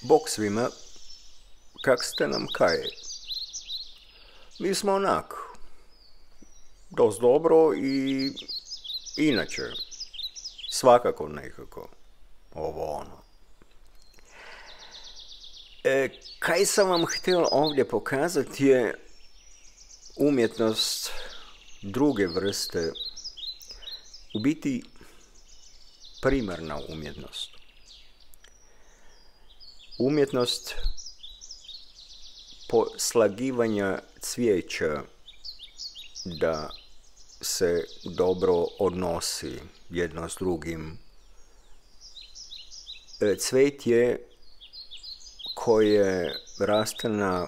Bog svima, kak ste nam kaj? Mi smo onak, dost dobro i inače, svakako nekako, ovo ono. Kaj sam vam htio ovdje pokazati je umjetnost druge vrste, u biti primarna umjetnost. Umjetnost poslagivanja cvijeća da se dobro odnosi jedno s drugim. Cvetje koje raste na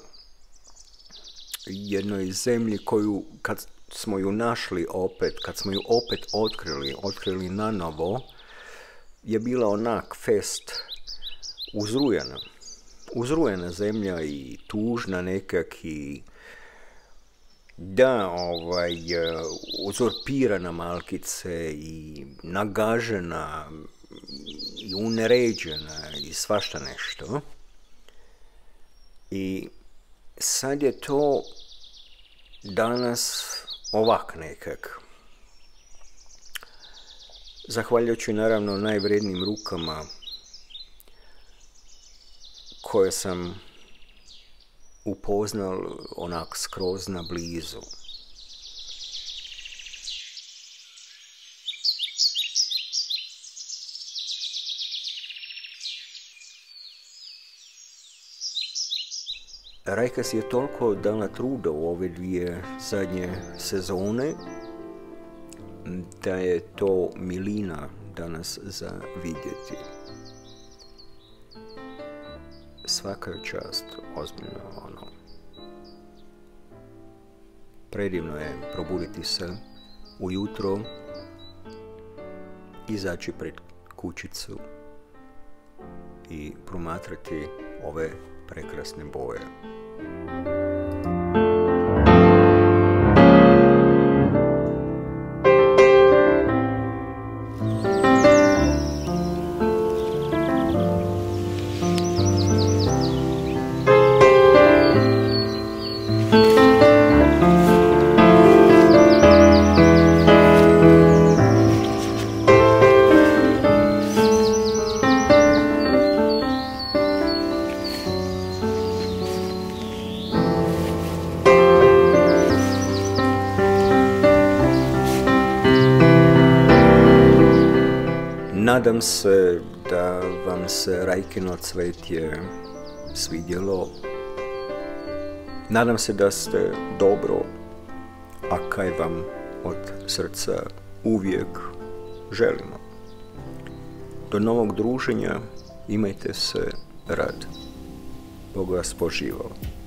jednoj zemlji koju kad smo ju našli opet, kad smo ju opet otkrili na novo, je bila onak fest uzrujena zemlja i tužna nekak i da, uzurpirana malkice i nagažena i uneređena i svašta nešto. I sad je to danas ovak nekak. Zahvaljujući naravno najvrednijim rukama koje sam upoznal onak skroz na blizu. Rajkas je toliko dala truda u ove dvije zadnje sezone da je to milina danas za vidjeti. Svaka čast, ozbiljno ono. Predivno je probuditi se ujutro, izaći pred kućicu i promatrati ove prekrasne boje. Nadam se da vam se Rajkino cvetje svidjelo. Nadam se da ste dobro, a kaj vam od srca uvijek želimo. Do novog druženja, imajte se rad. Bog vas poživao.